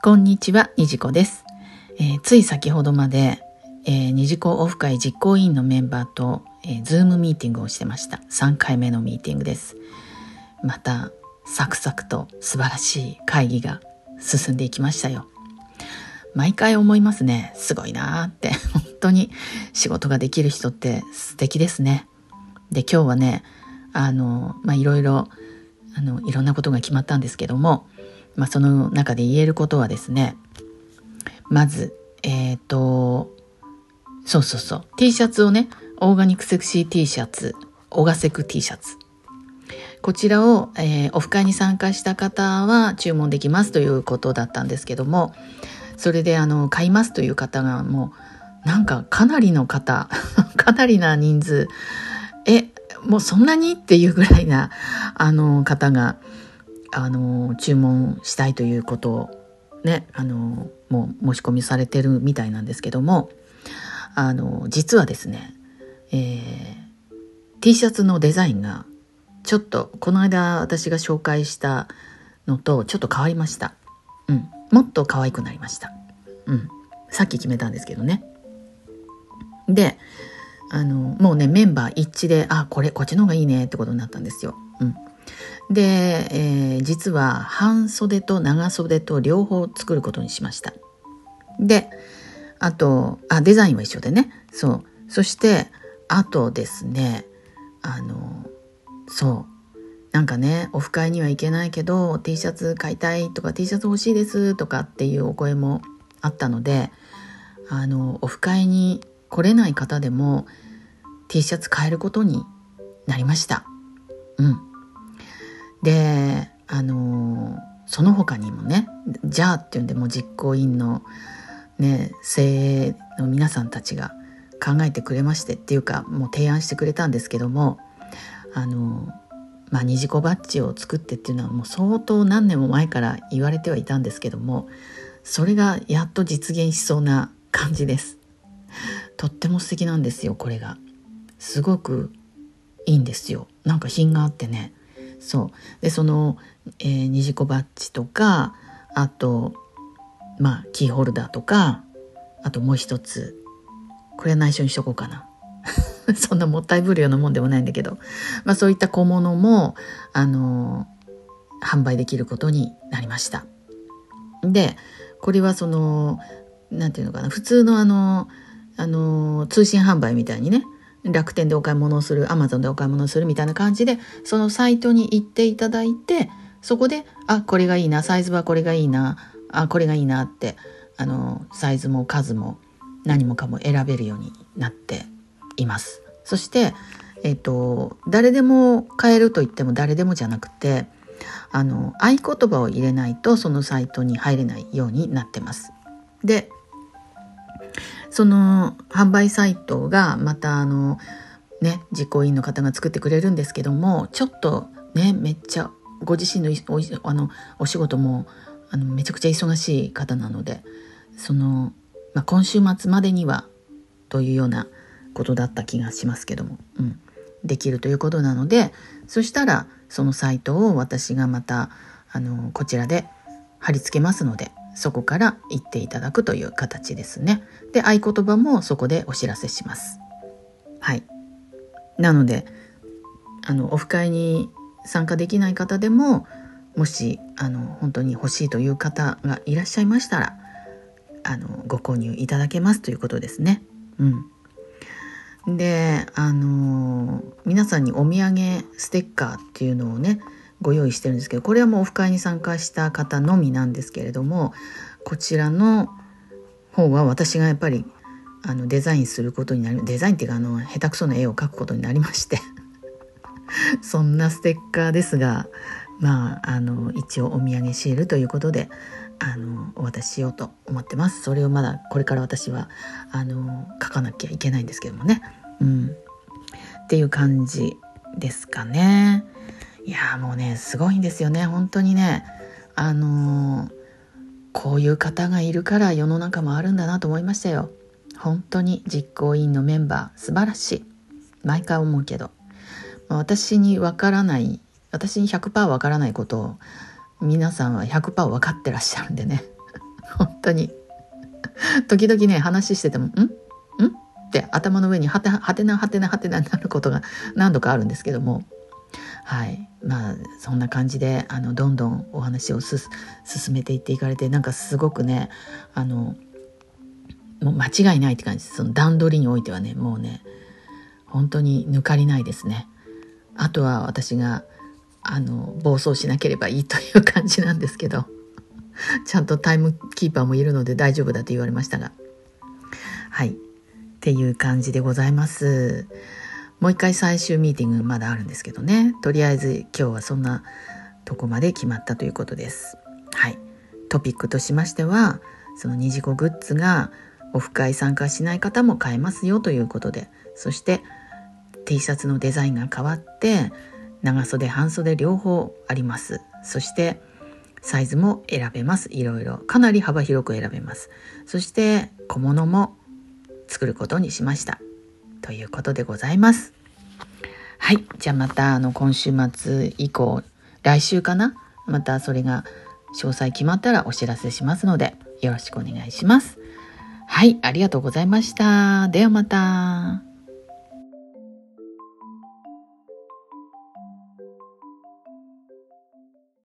こんにちは、にじこです。つい先ほどまで、にじこオフ会実行委員のメンバーと、ズームミーティングをしてました。3回目のミーティングです。またサクサクと素晴らしい会議が進んでいきましたよ。毎回思いますね。すごいなーって本当に仕事ができる人って素敵ですね。で、今日はね、いろいろいろんなことが決まったんですけども、その中で言えることはですね、まずT シャツをね、オーガニックセクシー T シャツ、オガセク T シャツ、こちらを、オフ会に参加した方は注文できますということだったんですけども、それで買いますという方がもうなんかかなりの方かなりな人数、もうそんなにっていうぐらいな方が注文したいということをね、もう申し込みされてるみたいなんですけども、実はですね、T シャツのデザインがちょっとこの間私が紹介したのとちょっと変わりました。もっと可愛くなりました。さっき決めたんですけどね。で、もうね、メンバー一致で、こっちの方がいいねってことになったんですよ。で、実は半袖と長袖と両方作ることにしました。で、あとデザインは一緒でね。そしてあとですね、なんかね、オフ会には行けないけど T シャツ買いたいとか T シャツ欲しいですとかっていうお声もあったので、オフ会に来れない方でも T シャツ買えることになりました。で、その他にもね、じゃあっていうんで、もう実行委員のね、精鋭の皆さんたちが考えてくれましてっていうか、もう提案してくれたんですけども、にじこバッジを作ってっていうのはもう相当何年も前から言われてはいたんですけども、それがやっと実現しそうな感じです。とっても素敵なんですよ。これがすごくいいんですよ。なんか品があってね。で、その、にじこバッジとか、あとキーホルダーとか、あともう一つ、これは内緒にしとこうかなそんなもったいぶるようなもんでもないんだけど、そういった小物も販売できることになりました。で、これはなんていうのかな、普通の通信販売みたいにね、楽天でお買い物をする、アマゾンでお買い物をするみたいな感じで、そのサイトに行っていただいて、そこでこれがいいな、サイズはこれがいいな、これがいいなってサイズも数も何もかも選べるようになっています。そして、誰でも買えると言っても誰でもじゃなくて、合言葉を入れないとそのサイトに入れないようになってます。で、その販売サイトがまた実行委員の方が作ってくれるんですけども、ちょっとね、めっちゃご自身のお仕事もめちゃくちゃ忙しい方なので、今週末までにはというようなことだった気がしますけども、できるということなので、そしたらそのサイトを私がまたこちらで貼り付けますので、そこから行っていただくという形ですね。で、合言葉もそこでお知らせします。なのでオフ会に参加できない方でも、もし本当に欲しいという方がいらっしゃいましたらご購入いただけますということですね。で、皆さんにお土産ステッカーっていうのをね、ご用意してるんですけど、これはもうオフ会に参加した方のみなんですけれども、こちらの方は私がやっぱりデザインすることになり、デザインっていうか下手くそな絵を描くことになりましてそんなステッカーですが、一応お土産シールということでお渡ししようと思ってます。それをまだこれから私は書かなきゃいけないんですけどもね、っていう感じですかね。いやもうね、すごいんですよね、本当にね。こういう方がいるから世の中もあるんだなと思いましたよ。本当に実行委員のメンバー素晴らしい。毎回思うけど、私に100% わからないことを皆さんは 100% 分かってらっしゃるんでね本当に時々ね、話しててもって頭の上にはてなになることが何度かあるんですけども、はい、まあそんな感じでどんどんお話を進めていっていかれて、なんかすごくねもう間違いないって感じです。その段取りにおいてはね、もうね本当に抜かりないですね。あとは私が暴走しなければいいという感じなんですけどちゃんとタイムキーパーもいるので大丈夫だと言われましたが、はいっていう感じでございます。もう一回最終ミーティングまだあるんですけどね、とりあえず今日はそんなとこまで決まったということです。はい、トピックとしましては、その虹子グッズがオフ会参加しない方も買えますよということで、そして T シャツのデザインが変わって長袖半袖両方あります。そしてサイズも選べます。いろいろかなり幅広く選べます。そして小物も作ることにしましたということでございます。はい、じゃあまた今週末以降、来週かな、またそれが詳細決まったらお知らせしますのでよろしくお願いします。はい、ありがとうございました。ではまた。